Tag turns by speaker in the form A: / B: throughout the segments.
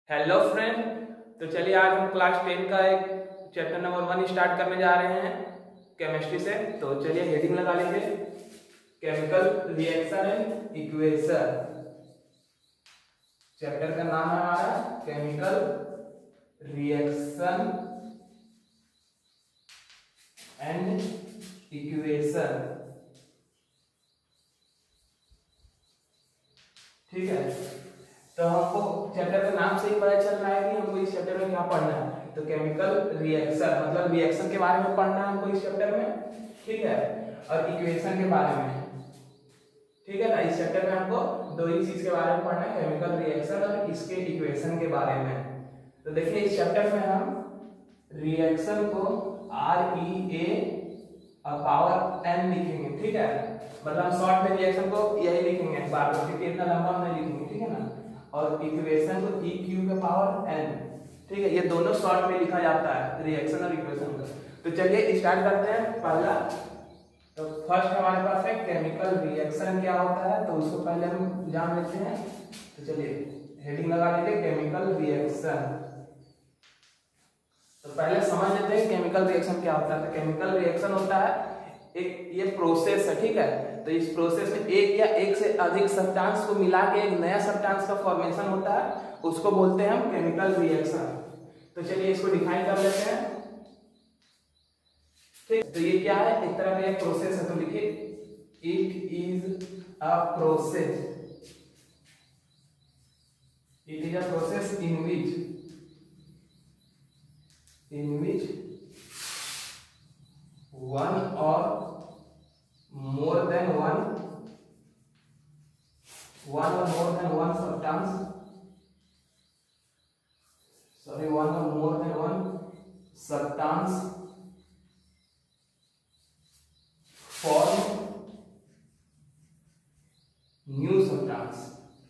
A: Hello friend. तो चलिए आज हम क्लास 10 का एक चैप्टर नंबर 1 स्टार्ट करने जा रहे हैं केमिस्ट्री से। तो चलिए हेडिंग लगा लीजिए, chemical reaction and equation. Chapter का नाम है हमारा केमिकल रिएक्शन एंड इक्वेशन। ठीक है, तो हमको चैप्टर के नाम से ही पता चल रहा है कि हमको इस चैप्टर में क्या पढ़ना है। तो केमिकल रिएक्शन मतलब रिएक्शन के बारे में पढ़ना है हमको इस चैप्टर में। ठीक है, और इक्वेशन के बारे में। ठीक है ना, इस चैप्टर में हमको दो ही चीज के बारे में पढ़ना है, केमिकल रिएक्शन और इसके इक्वेशन के बारे में। तो देखिए इस चैप्टर में हम रिएक्शन को REA पावर n लिखेंगे। ठीक है, मतलब शॉर्ट में रिएक्शन को यही लिखेंगे बार बार, क्योंकि इतना लंबा नहीं लिखेंगे। ठीक है ना, और इक्वेशन को EQ का पावर n। ठीक है, ये दोनों शॉर्ट में लिखा जाता है रिएक्शन और इक्वेशन का। तो चलिए स्टार्ट करते हैं पहला। तो फर्स्ट हमारे पास है केमिकल रिएक्शन क्या होता है, तो उसको पहले हम जान लेते हैं। तो चलिए हेडिंग लगा लीजिए केमिकल रिएक्शन। तो पहले समझ लेते हैं केमिकल रिएक्शन क्या होता है। तो केमिकल रिएक्शन होता है एक ये प्रोसेस है। ठीक है, तो इस प्रोसेस में एक या एक से अधिक सब्सटेंस को मिला के एक नया सब्सटेंस का फॉर्मेशन होता है, उसको बोलते हैं हम केमिकल रिएक्शन। तो चलिए इसको डिफाइन कर लेते हैं। ठीक, तो ये क्या है, एक तरह का एक प्रोसेस है। तो लिखिए it is a process, it is a process in which one or more than one substance, one or more than one substance form new substance।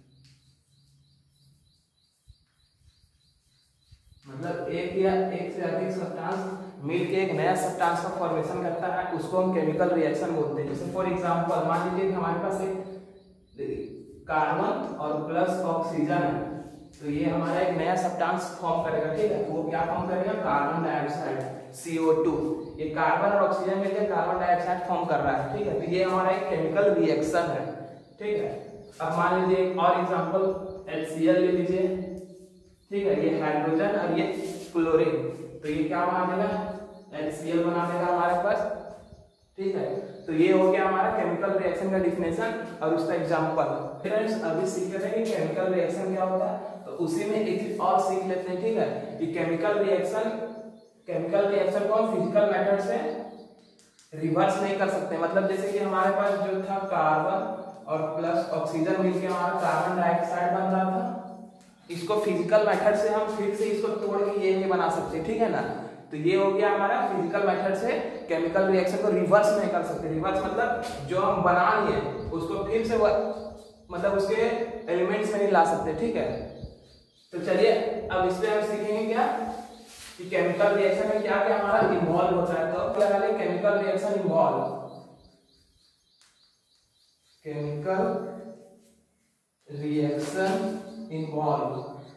A: मतलब एक या एक से अधिक सब्सटेंस मिलके एक नया सब्सटेंस का फॉर्मेशन करता है, उसको हम केमिकल रिएक्शन बोलते हैं। जैसे फॉर एग्जांपल मान लीजिए कि हमारे पास एक कार्बन और प्लस ऑक्सीजन है, तो ये हमारा एक नया सब्सटेंस फॉर्म करेगा। ठीक है, तो वो क्या फॉर्म करेगा, कार्बन डाइऑक्साइड CO2। ये कार्बन और ऑक्सीजन मिलकर कार्बन डाइऑक्साइड फॉर्म कर रहा है। ठीक है, तो ये हमारा एक केमिकल रिएक्शन है। ठीक है, अब मान लीजिए एक और एग्जांपल HCl ले लीजिए। ठीक है, ये हाइड्रोजन और ये क्लोरीन, तो ये क्या बना देगा, HCl बना देगा हमारे पास। ठीक है, तो ये हो गया हमारा केमिकल रिएक्शन का डिफिनेशन और उसका एग्जांपल। फ्रेंड्स अभी सीख रहे हैं कि केमिकल रिएक्शन क्या होता है, तो उसी में एक चीज और सीख लेते हैं। ठीक है, कि केमिकल रिएक्शन को हम फिजिकल मेथड से रिवर्स नहीं कर सकते। मतलब जैसे कि हमारे पास जो था कार्बन और प्लस ऑक्सीजन मिलकर हमारा कार्बन डाइऑक्साइड बन रहा था, इसको फिजिकल मेथड से हम फिर से इसको तोड़ के ये नहीं बना सकते। ठीक है ना, तो ये हो गया हमारा फिजिकल मेथड से केमिकल रिएक्शन को रिवर्स नहीं कर सकते। रिवर्स मतलब जो हम बना लिए उसको फिर से मतलब उसके एलिमेंट्स में नहीं ला सकते। ठीक है, तो चलिए अब इसमें हम सीखेंगे क्या कि केमिकल रिएक्शन में क्या क्या हमारा इन्वॉल्व होता है। तो क्या लगा chemical reaction involve, chemical reaction involve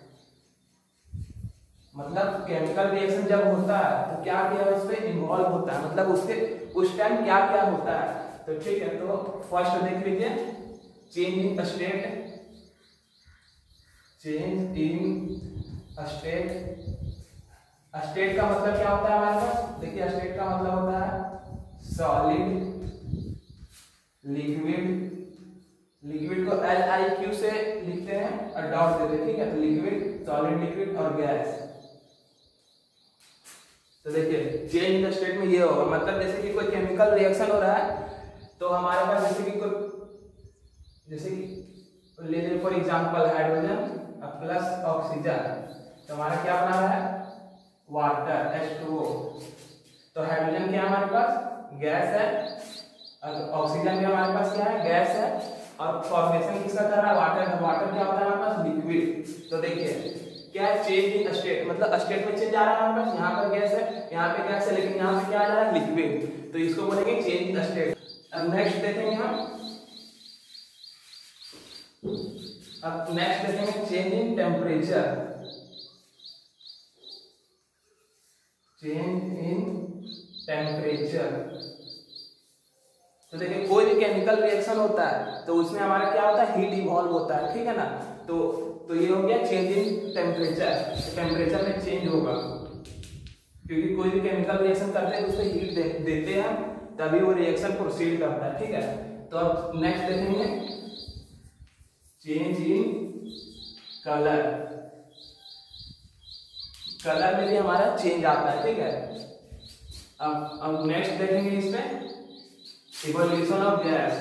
A: मतलब केमिकल रिएक्शन जब होता है तो क्या क्या उसमें इन्वॉल्व होता है, मतलब उसके उस टाइम क्या क्या होता है। तो ठीक है, तो फर्स्ट देख लीजिए चेंज इन स्टेट। स्टेट का मतलब क्या होता है हमारे पास, देखिए स्टेट का मतलब होता है सॉलिड, लिक्विड को LIQ से लिखते हैं और डॉट देते हैं। ठीक है, तो लिक्विड, सॉलिड, लिक्विड और गैस। तो देखिए चेंज इन स्टेट में ये होगा, मतलब जैसे कि कोई केमिकल रिएक्शन हो रहा है तो हमारे पास जैसे कि ले लें for example hydrogen plus oxygen, तो हमारा क्या बना रहा है, वाटर H2O। तो हाइड्रोजन क्या है हमारे पास, गैस है, और ऑक्सीजन भी हमारे पास क्या है, गैस है, और फॉर्मेशन किसका कर रहा है, वाटर का। वाटर क्या होता है हमारे पास, लिक्विड। तो देखिए क्या है, चेंज इन स्टेट मतलब स्टेट में चेंज आ रहा है हमारे पास, यहाँ पर गैस है, यहाँ पे गैस है, लेकिन यहाँ पे क्या आ रहा है, लिक्विड। तो इसको बोलेंगे चेंज इन स्टेट। अब नेक्स्ट देखेंगे हम, अब नेक्स्ट देखेंगे change in temperature. Change in temperature. तो देखिए कोई भी केमिकल रिएक्शन होता है तो उसमें हमारा क्या होता है, हीट इवॉल्व होता है, ठीक है ना। तो ये हो गया चेंज इन टेम्परेचर, टेम्परेचर में चेंज होगा, क्योंकि कोई भी केमिकल रिएक्शन करते हैं तो उसमें हीट देते हैं तभी वो रिएक्शन प्रोसीड करता है, ठीक है। तो अब नेक्स्ट देखेंगे चेंज इन कलर। कलर में भी हमारा चेंज आता है, ठीक है। अब नेक्स्ट देखेंगे इसमें evolution of gas.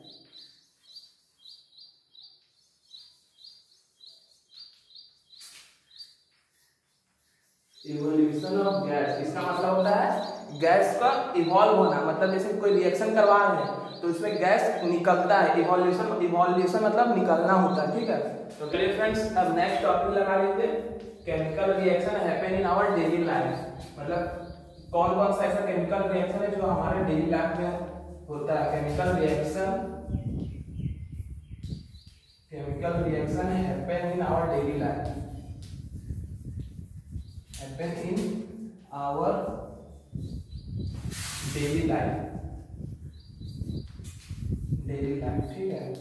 A: Evolution of gas, इसका मतलब होता है गैस का इवॉल्व होना, मतलब जैसे कोई रिएक्शन करवा रहे हैं तो उसमें गैस निकलता है, इवोल्यूशन मतलब निकलना होता है, ठीक है। तो चलिए फ्रेंड्स अब नेक्स्ट टॉपिक लगा लेते हैं, chemical reaction happen in our daily life. मतलब कौन कौन सा ऐसा केमिकल रिएक्शन है जो हमारे डेली लाइफ में होता है। Chemical reaction happen in our daily life, happen in our daily life, ठीक है।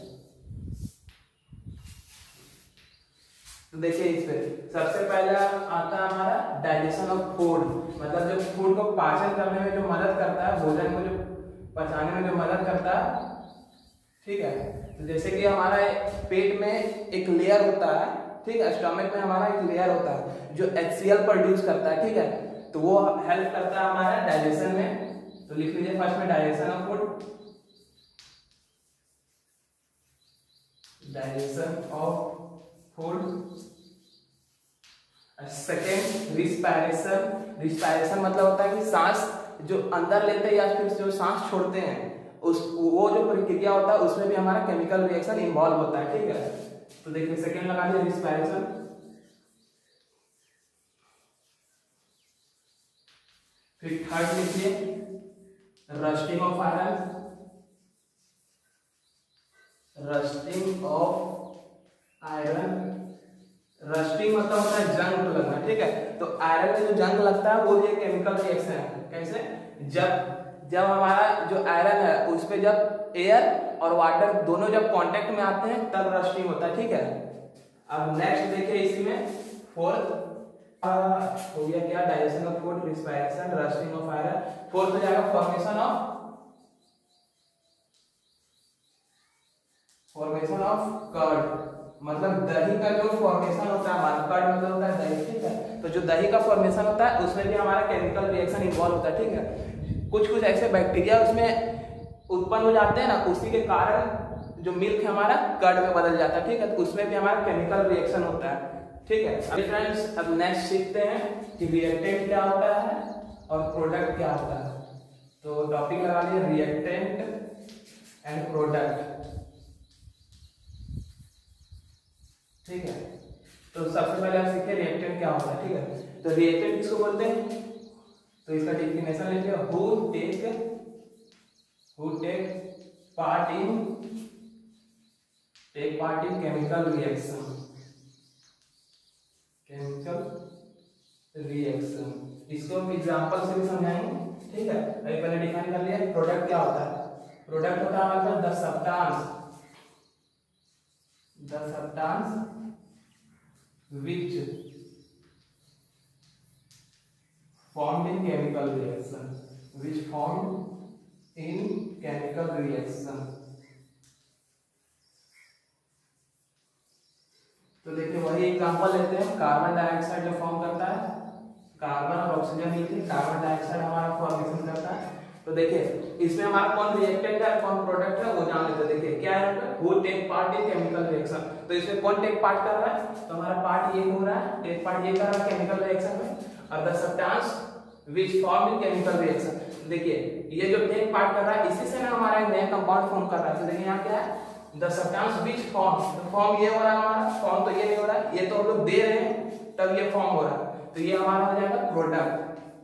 A: तो देखिए इस पे सबसे पहले आता है हमारा डाइजेशन ऑफ फूड, मतलब जो फूड को पाचन करने में जो मदद करता है, भोजन को जो पचाने में जो मदद करता है, ठीक है। तो जैसे कि हमारा पेट में एक लेयर होता है, ठीक है, स्टमक में हमारा एक लेयर होता है जो HCl प्रोड्यूस करता है, ठीक है। तो वो हेल्प करता है हमारा डाइजेशन में। तो लिख लीजिए फर्स्ट में digestion of food, second respiration मतलब होता है कि सांस जो अंदर लेते हैं या फिर जो सांस छोड़ते हैं, उस वो जो प्रक्रिया होता है उसमें भी हमारा केमिकल रिएक्शन इन्वॉल्व होता है, ठीक है। तो देखिए सेकेंड लगा दिया रिस्पायरेशन। फिर थर्ड लिखिए रस्टिंग ऑफ आयरन, रस्टिंग मतलब होता है जंग लगना, ठीक है। तो आयरन में जो जंग लगता है वो ये केमिकल रिएक्शन है। कैसे? जब हमारा जो आयरन है उस पे जब एयर और वाटर दोनों जब कांटेक्ट में आते हैं तब रस्टिंग होता है, ठीक है। अब नेक्स्ट देखिए इसी में फोर्थ हो गया क्या, digestion of food, respiration, rusting of iron. Fourth हो जाएगा फॉर्मेशन ऑफ कर्ड, मतलब दही का जो फॉर्मेशन होता है हमारा, कर्ड मतलब होता है दही, ठीक है। तो जो दही का फॉर्मेशन होता है उसमें भी हमारा केमिकल रिएक्शन इन्वॉल्व होता है, ठीक है। कुछ ऐसे बैक्टीरिया उसमें उत्पन्न हो जाते हैं ना, उसी के कारण जो मिल्क हमारा कर्ड में बदल जाता है, ठीक है। तो उसमें भी हमारा केमिकल रिएक्शन होता है, ठीक है। अभी फ्रेंड्स अब नेक्स्ट सीखते हैं कि रिएक्टेंट क्या होता है और प्रोडक्ट क्या होता है। तो टॉपिक लगा लिया रिएक्टेंट एंड प्रोडक्ट, ठीक है। तो सबसे पहले आप सीखे रिएक्टेंट क्या होता है, ठीक है। तो रिएक्टेंट किसको बोलते हैं, तो इसका डेफिनेशन लेते हैं, who take part in chemical reaction, इसको हम एग्जांपल से भी समझाएंगे, ठीक है। अभी पहले डिफाइन कर लिया प्रोडक्ट क्या होता है। प्रोडक्ट होता है हमारे पास the substance which formed in chemical reaction, तो देखिए वही एग्जांपल लेते हैं, कार्बन डाइऑक्साइड जो फॉर्म करता है, कार्बन और ऑक्सीजन मिलकर कार्बन डाइऑक्साइड हमारा फॉर्मेशन करता है। तो देखिए इसमें हमारा कौन रिएक्टेंट है कौन प्रोडक्ट है वो जान लेते हैं। देखिए क्या है, who take part in chemical reaction, तो इसमें कौन टेक पार्ट कर रहा है, तो हमारा पार्ट ये हो रहा है, टेक पार्ट ये कर रहा है केमिकल रिएक्शन में। और the substance which form in chemical reaction, देखिए ये जो टेक पार्ट कर रहा है इसी से ना हमारा एक नया कंपाउंड फॉर्म कर रहा है। तो देखिए यहाँ क्या है, द सब्सटेंस व्हिच फॉर्म, तो फॉर्म ये हो रहा है हमारा, फॉर्म तो ये नहीं हो रहा है, ये तो हम लोग दे रहे हैं तब ये फॉर्म हो रहा है, तो ये हमारा हो जाएगा प्रोडक्ट।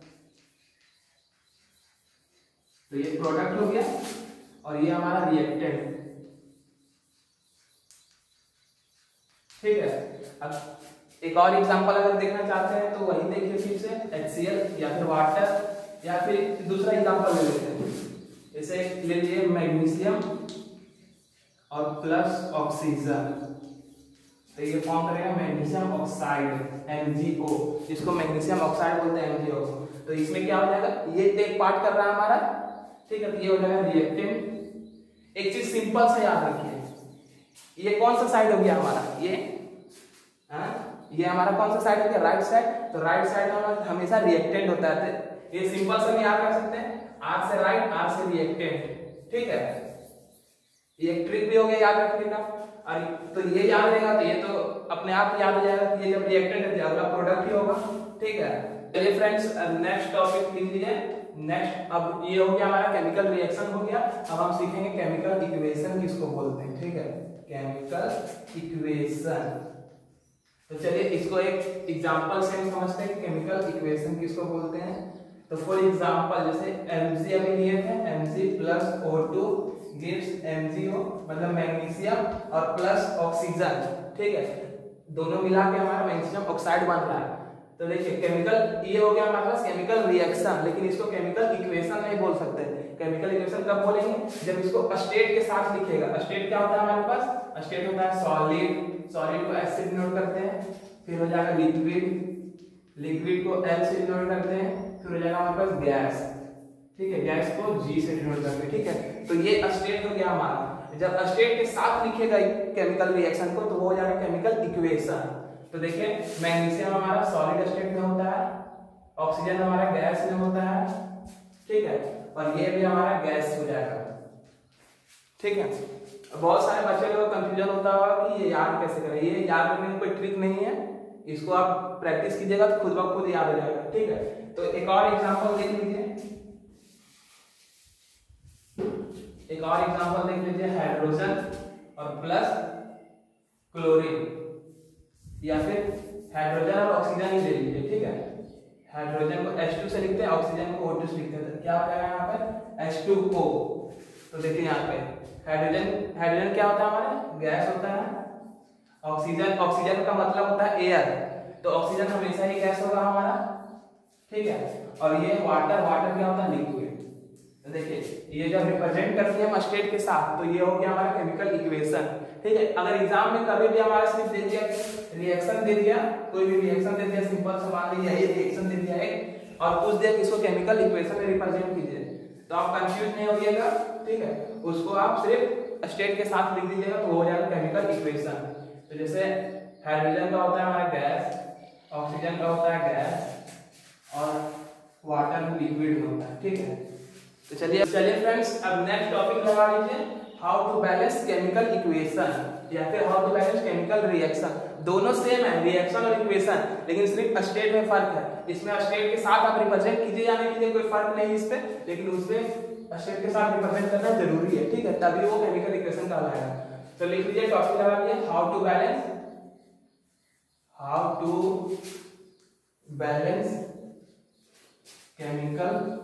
A: तो ये प्रोडक्ट हो गया और ये हमारा रिएक्टेंट, ठीक है। अब एक और एग्जांपल अगर देखना चाहते हैं तो वही देखिए फिर से HCl या फिर वाटर, या फिर दूसरा एग्जांपल ले लेते हैं, जैसे ले लीजिए मैग्नीशियम और प्लस ऑक्सीजन, तो ये फॉर्म करेगा मैग्नीशियम ऑक्साइड MgO, जिसको मैग्नीशियम ऑक्साइड बोलते हैं MgO। तो इसमें क्या हो जाएगा, ये एक पार्ट कर रहा है हमारा, ठीक है, तो ये हो जाएगा रिएक्टेंट। एक चीज सिंपल से याद रखिए, ये कौन सा साइड हो गया हमारा, ये हमारा कौन सा साइड हो गया, राइट साइड। तो राइट साइड में हमेशा रिएक्टेंट होता है, तो ये सिंपल से याद कर सकते हैं, R से राइट, R से रिएक्टेंट, ठीक है। ये एक ट्रिक भी हो गया याद रखने का। और तो ये याद रहेगा तो ये तो अपने आप याद हो जाएगा कि ये जब रिएक्टेंट है अगला प्रोडक्ट ही होगा, ठीक है। चलिए फ्रेंड्स नेक्स्ट टॉपिक लिख लीजिए। नेक्स्ट, अब ये हो गया हमारा केमिकल रिएक्शन हो गया, अब हम सीखेंगे केमिकल इक्वेशन किसको बोलते हैं, ठीक है, केमिकल इक्वेशन। तो चलिए इसको एक एग्जांपल से हम समझते हैं कि केमिकल इक्वेशन किसको बोलते हैं। तो फॉर एग्जांपल जैसे Mg अभी लिए थे, Mg plus O2 gives MgO, मतलब मैग्नीशियम और प्लस ऑक्सीजन, ठीक है, दोनों मिला के हमारा मैग्नीशियम ऑक्साइड बन रहा है। तो देखिए केमिकल, ये हो गया हमारे पास केमिकल रिएक्शन, लेकिन इसको केमिकल इक्वेशन नहीं बोल सकते। केमिकल इक्वेशन कब बोलेंगे, जब इसको स्टेट के साथ लिखेगा। स्टेट क्या होता है हमारे पास, स्टेट होता है सॉलिड, सॉलिड को S से डिनोट करते हैं, फिर हो जाएगा लिक्विड, लिक्विड को L से डिनोट करते हैं, फिर हो जाएगा हमारे पास गैस, ठीक है, गैस को G से डिनोट करते हैं, ठीक है। तो ये स्टेट हो गया हमारा। जब स्टेट के साथ लिखेगा केमिकल रिएक्शन को तो वो हो जाएगा केमिकल इक्वेशन। तो देखिए मैग्नीशियम हमारा सॉलिड स्टेट में होता है, ऑक्सीजन हमारा गैस में होता है, ठीक है, और ये भी हमारा गैस हो जाएगा, ठीक है। बहुत सारे बच्चे लोगों को कंफ्यूजन होता होगा कि ये याद कैसे करें। ये याद करने में कोई ट्रिक नहीं है, इसको आप प्रैक्टिस कीजिएगा तो खुद ब खुद याद हो जाएगा, ठीक है। तो एक और एग्जांपल देख लीजिए, एक और एग्जांपल देख लीजिए, हाइड्रोजन और प्लस क्लोरीन, या फिर हाइड्रोजन और ऑक्सीजन ही ले लीजिए, ठीक है। हाइड्रोजन को H2 से लिखते हैं, ऑक्सीजन को O2 से लिखते हैं, क्या होता है यहाँ पे H2O। तो देखिए यहाँ पे हाइड्रोजन, हाइड्रोजन क्या होता है हमारा, गैस होता है, ऑक्सीजन, ऑक्सीजन का मतलब होता है एयर, तो ऑक्सीजन हमेशा ही गैस होगा हमारा, ठीक है। और ये वाटर, वाटर क्या होता है, लिक्विड। तो देखिए ये जब रिप्रेजेंट करती है हम स्टेट के साथ, तो ये हो गया हमारा केमिकल इक्वेशन, ठीक है। अगर एग्जाम में कभी भी हमारा सिर्फ दे दिया रिएक्शन दे दिया, कोई भी रिएक्शन दे दिया, सिंपल से मान लीजिए ये रिएक्शन दे दिया एक, और पूछ दिया कि इसको केमिकल इक्वेशन में रिप्रेजेंट कीजिए, तो आप कंफ्यूज नहीं होइएगा, ठीक है। उसको आप सिर्फ स्टेट के साथ लिख दीजिएगा तो हो जाएगा केमिकल इक्वेशन। तो जैसे हाइड्रोजन का होता है हमारा गैस, ऑक्सीजन का होता है गैस, और वाटर लिक्विड होता है, ठीक है। तो चलिए फ्रेंड्स अब नेक्स्ट टॉपिक लगा लीजिए, how to balance chemical equation, या फिर how to balance chemical reaction. दोनों सेम है, रिएक्शन और इक्वेशन, लेकिन सिर्फ स्टेट में फर्क है। इसमें स्टेट के साथ आप रिप्रेजेंट कीजिए या नहीं कीजिए कोई फर्क नहीं इस पे, लेकिन उसमें स्टेट के साथ रिप्रेजेंट करना जरूरी है, ठीक है, तभी वो केमिकल इक्वेशन कहलाएगा। तो लिख लीजिए, टॉपिक लगा लीजिए, how to balance chemical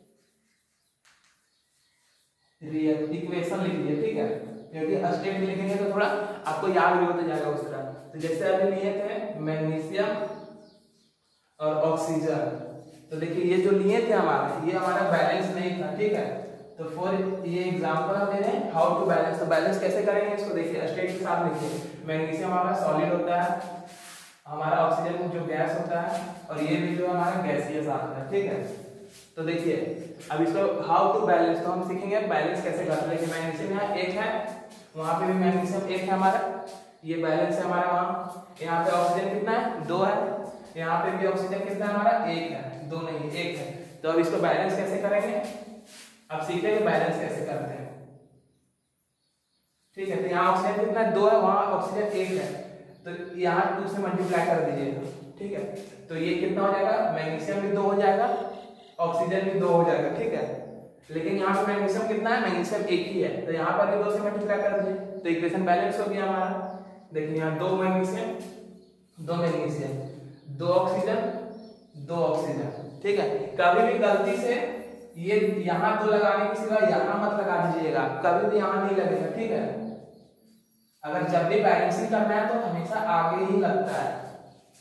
A: equation लिख लीजिए, ठीक है, क्योंकि स्टेट में लिखेंगे तो थोड़ा आपको याद भी होता जाएगा उस तरह। तो जैसे अभी लिए थे मैग्नीशियम और ऑक्सीजन, तो देखिए ये जो लिए थे हमारा, ये हमारा बैलेंस नहीं था, ठीक है। तो फॉर ये एग्जांपल हम ले रहे हैं हाउ टू बैलेंस। तो बैलेंस कैसे करेंगे इसको, देखिए स्टेट के साथ लिखिए, मैग्नीशियम हमारा सॉलिड होता है, हमारा ऑक्सीजन जो गैस होता है, और ये भी जो हमारा गैसियस आता है, ठीक है। तो देखिए अब इसको हाउ टू बैलेंस, तो हम सीखेंगे बैलेंस कैसे करते हैं। मैग्नीशियम यहाँ एक है, वहां पे भी मैग्नीशियम एक है हमारा, ये बैलेंस है हमारा वहां। यहाँ पे ऑक्सीजन कितना है, 2 है, यहाँ पे भी ऑक्सीजन कितना है हमारा, 1 है, 2 नहीं 1 है। तो अब इसको बैलेंस कैसे करेंगे, अब सीखेंगे बैलेंस कैसे करते हैं, ठीक है। तो यहाँ ऑक्सीजन कितना है, 2 है, वहां ऑक्सीजन 1 है, तो यहाँ 2 से मल्टीप्लाई कर दीजिएगा, ठीक है। तो ये कितना हो जाएगा, मैग्नीशियम भी 2 हो जाएगा, ऑक्सीजन भी 2 हो जाएगा, ठीक है। लेकिन यहाँ पे मैग्नीशियम कितना है, मैग्नीशियम 1 ही है, तो यहाँ पर भी 2 से मल्टीप्लाई कर दीजिए, तो इक्वेशन बैलेंस हो गया हमारा। देखिए यहाँ 2 मैग्नीशियम 2 ऑक्सीजन 2 ऑक्सीजन, ठीक है। कभी भी गलती से ये यहाँ 2 लगाने के सिवा यहाँ मत लगा दीजिएगा, कभी भी यहाँ नहीं लगेगा, ठीक है। अगर जब भी बैलेंसिंग करना है तो हमेशा आगे ही लगता है,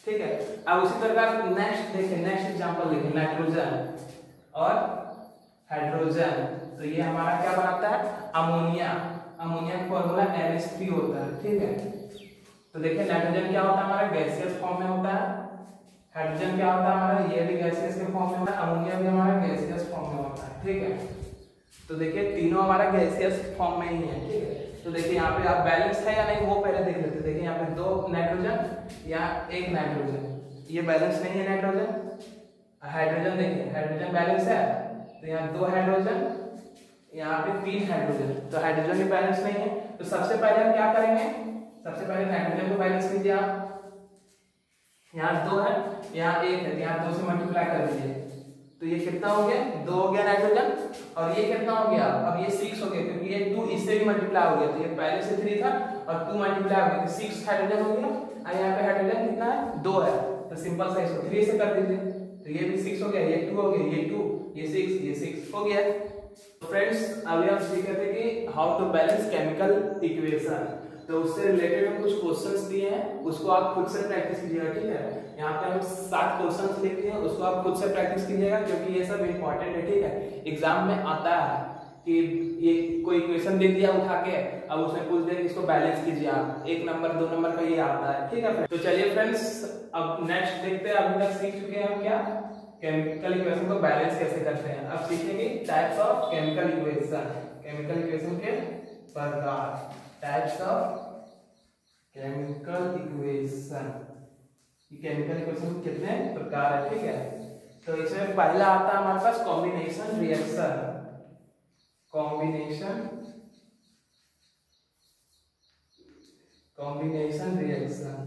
A: ठीक है। अब उसी प्रकार नेक्स्ट देखिए, नेक्स्ट एग्जांपल देखिए, नाइट्रोजन और हाइड्रोजन। तो ये हमारा क्या बनाता है, अमोनिया। अमोनिया का फॉर्मूला NH3 होता है, ठीक है। तो देखिए नाइट्रोजन क्या होता है हमारा, गैसियस फॉर्म में होता है। हाइड्रोजन क्या होता है हमारा, ये भी गैसियस के फॉर्म में होता है। अमोनिया भी हमारा गैसियस फॉर्म में होता है, ठीक है। तो देखिए तीनों हमारा गैसियस फॉर्म में ही है, ठीक है। तो देखिए यहाँ पे आप बैलेंस है या नहीं वो पहले देख लेते हैं। देखिए यहाँ पे 2 नाइट्रोजन या 1 नाइट्रोजन, ये बैलेंस नहीं है नाइट्रोजन। हाइड्रोजन देखिए, हाइड्रोजन बैलेंस है, तो यहाँ 2 हाइड्रोजन, यहाँ पे 3 हाइड्रोजन, तो हाइड्रोजन भी बैलेंस नहीं है। तो सबसे पहले हम क्या करेंगे, सबसे पहले नाइट्रोजन को बैलेंस कीजिए आप। यहाँ 2 है, यहाँ 1 है, यहाँ 2 से मल्टीप्लाई कर दीजिए, तो ये कितना हो गया, 2 हो गया नाइट्रोजन। और ये कितना हो गया, अब ये 6 हो गया, क्योंकि ये 2 इससे भी मल्टीप्लाई हो गया, तो ये पहले से 3 था और 2 मल्टीप्लाई हो गया, तो 6 हाइड्रोजन हो गया। और यहाँ पे हाइड्रोजन कितना है, 2 है, तो सिंपल सा इसको 3 से कर दीजिए, तो ये भी 6 हो गया, ये 2 हो गया, ये 2, ये 6, ये 6 हो गया। तो फ्रेंड्स अभी हम सीख रहे थे कि how to balance chemical equation. तो उससे रिलेटेड हम कुछ क्वेश्चंस दिए हैं, उसको आप खुद से प्रैक्टिस कीजिएगा, ठीक है। यहाँ पे हम 7 क्वेश्चंस लिखते हैं, उसको आप खुद से प्रैक्टिस कीजिएगा, क्योंकि ये सब इंपॉर्टेंट है, ठीक है। एग्जाम में आता है कि ये कोई इक्वेशन दे दिया उठा के, अब उसमें पूछ दे इसको बैलेंस कीजिए आप, 1 नंबर 2 नंबर का ये आता है, ठीक है। तो चलिए फ्रेंड्स अब नेक्स्ट देखते हैं। अभी तक सीख चुके हैं हम क्या, केमिकल इक्वेशन को बैलेंस कैसे करते हैं। अब सीखेंगे types of chemical equation, chemical equation के प्रकार, types of chemical equation. Chemical equation कितने प्रकार है, ठीक है। तो इसमें पहला आता है हमारे पास कॉम्बिनेशन रिएक्शन, कॉम्बिनेशन रिएक्शन।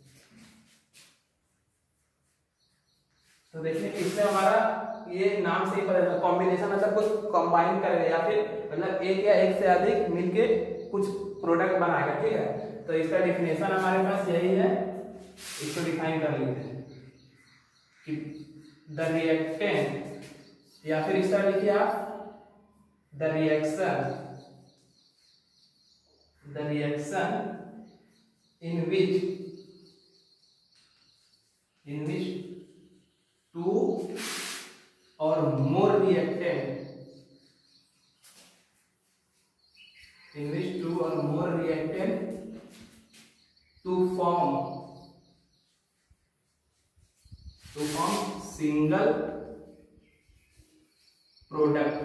A: तो देखिए इसमें हमारा ये नाम से ही पता चलता, कॉम्बिनेशन मतलब कुछ कंबाइन करेगा या फिर मतलब एक या एक से अधिक मिलके कुछ प्रोडक्ट बनाएगा, ठीक है। तो इसका डिफिनेशन हमारे पास यही है, इसको डिफाइन कर लेते हैं कि द रिएक्टेंट, या फिर इसका लिखिए आप the reaction in which 2 or more reactant to form single product।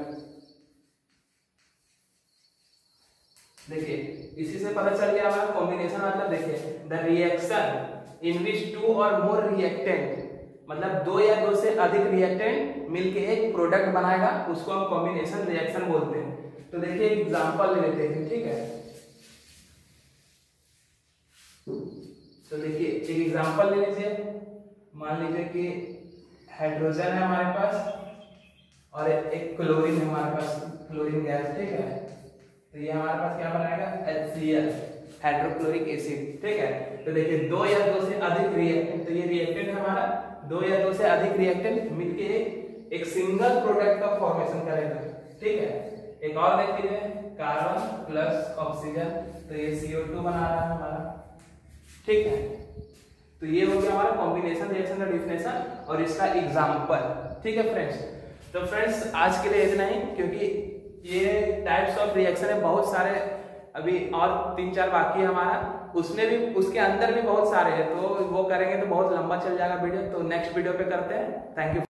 A: देखिए इसी से पता चल गया हमारा कॉम्बिनेशन मतलब, देखिए द रिएक्शन इन विच 2 और मोर रिएक्टेंट, मतलब 2 या 2 से अधिक रिएक्टेंट मिलके एक प्रोडक्ट बनाएगा, उसको हम कॉम्बिनेशन रिएक्शन बोलते हैं। तो देखिए एक एग्जांपल ले लेते हैं, ठीक है। तो देखिए एक एग्जांपल ले लीजिए, मान लीजिए कि हाइड्रोजन है हमारे पास और एक क्लोरीन है हमारे पास, क्लोरीन गैस, ठीक है। तो ये हमारे पास क्या बनाएगा, HCl, हाइड्रोक्लोरिक एसिड, ठीक है। तो देखिए 2 या 2 से अधिक रिएक्टेंट, तो ये रिएक्टेंट हमारा 2 या 2 से अधिक रिएक्टेंट मिलके एक सिंगल प्रोडक्ट का फॉर्मेशन करेगा, ठीक है। एक और देख लीजिए, कार्बन प्लस ऑक्सीजन, तो ये CO2 बना रहा है हमारा, ठीक है। तो ये हो गया हमारा कॉम्बिनेशन रिएक्शन का डिफिनेशन और इसका एग्जांपल, ठीक है फ्रेंड्स। तो फ्रेंड्स आज के लिए इतना ही, क्योंकि ये टाइप्स ऑफ रिएक्शन है बहुत सारे, अभी और 3-4 बाकी है हमारा, उसमें भी उसके अंदर भी बहुत सारे हैं, तो वो करेंगे तो बहुत लंबा चल जाएगा वीडियो, तो नेक्स्ट वीडियो पे करते हैं। Thank you.